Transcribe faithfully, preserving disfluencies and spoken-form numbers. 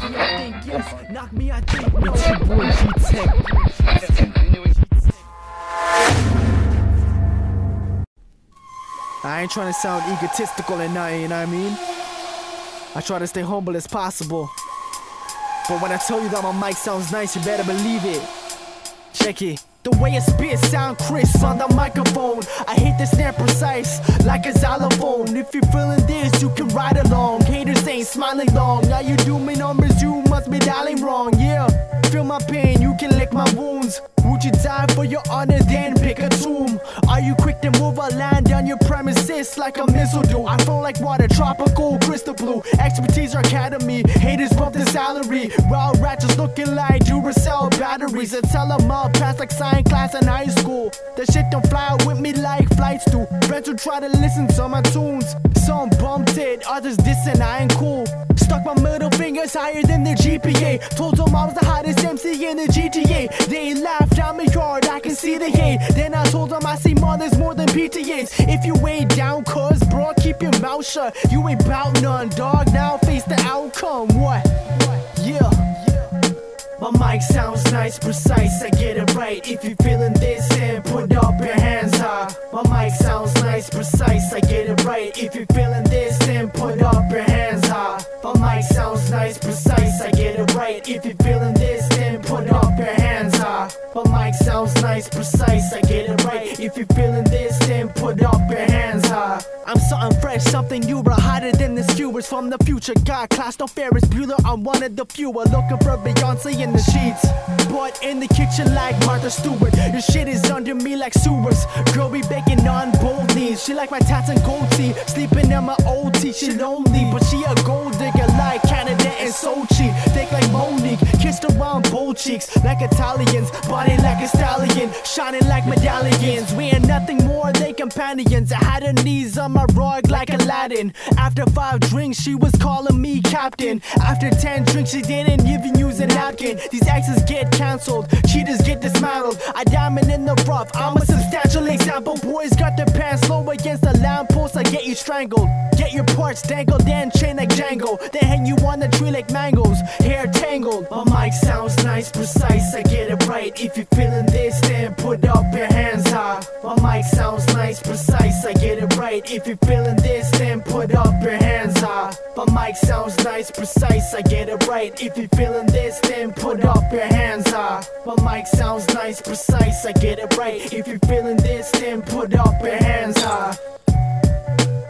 me, I think yes. Knock me, I think no. It's your boy G-Tech. I ain't trying to sound egotistical and nothing, you know what I mean? I try to stay humble as possible. But when I tell you that my mic sounds nice, you better believe it. Check it. The way I spit sound crisp on the microphone. I hit the snare precise like a xylophone. If you're feeling this, you can ride along. Haters ain't smiling long. Now you do me numbers, you must be dialing wrong. Yeah, feel my pain, you can lick my wounds. Would you die for your honor, then pick a tomb? Are you quick to move or land on your premises like a missile do? I flow like water, tropical, crystal blue. Expertise our academy, haters bump the salary. Wild ratchets looking like Duracell batteries. I tell them I'll pass like science class in high school. That shit don't fly with me like flights do. Friends who try to listen to my tunes. Some bumped it, others dissing, I ain't cool. Stuck my middle fingers higher than their G P A. Told them I was the hottest M C in the G T A. They laughed at me hard, I can see the hate. Then I told them I see mothers more than P T As. If you ain't down, cuz bro, keep your mouth shut. You ain't bout none, dog, now face the outcome. What? Yeah. My mic sounds nice, precise, I get it right. If you feeling this, then put up your hands high. My mic sounds nice, precise, I get it right. If you feeling this, then put up your hands high. My mic sounds nice, precise, I get it right. If you feeling this, then put up your hands high. My mic sounds nice, precise, I get it right. If you feeling this, then put up your hands high. I'm something fresh, something newer, hotter than the skewers from the future. God, class, no Ferris Bueller, I'm one of the fewer. Looking for Beyonce in the sheets, but in the kitchen like Martha Stewart. Your shit is under me like sewers. Girl be begging on both knees. She like my tats and goatee, sleeping in my O T. She lonely, but she a gold digger like Canada and Sochi. Thick like Monique, kissed around both cheeks like Italians. Body like a stallion, shining like medallions. We ain't nothing more than companions. I had her knees on my rug like Aladdin. After five drinks, she was calling me captain. After ten drinks, she didn't even use a napkin. These exes get cancelled, cheaters get dismantled. I diamond in the rough, I'm a substantial example. Boys got their pants low against the lamppost, I get you strangled. Get your parts dangled, then chain like Django. Then hang you on the tree like mangoes, hair tangled. My mic sounds nice, precise, I get it right. If you're feeling this, then put up your hands high. My mic sounds nice, precise, I get it right. If you're feeling this, then put up your hands high. My mic sounds nice, precise, I get it right. If you're feeling this, then put up your hands high. My mic sounds nice, precise, I get it right. If you're feeling this, then put up your hands high.